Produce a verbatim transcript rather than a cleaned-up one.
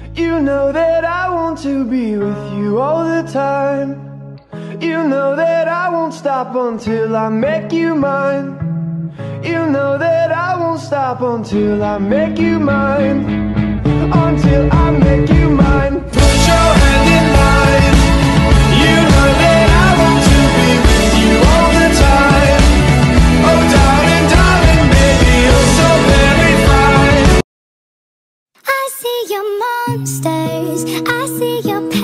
You know that I want to be with you all the time. You know that I won't stop until I make you mine. You know that I won't stop until I make you mine. Until I make you mine. Put your hand in mine. You know that I want to be with you all the time. Oh darling, darling, baby, you're so very fine. I see your monsters, I see your